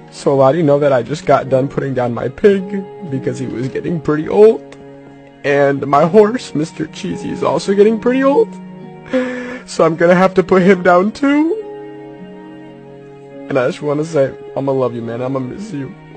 So a lot of you know that I just got done putting down my pig because he was getting pretty old. And my horse, Mr. Cheesy, is also getting pretty old. So I'm gonna have to put him down too. And I just wanna say, I'ma love you, man. I'ma miss you.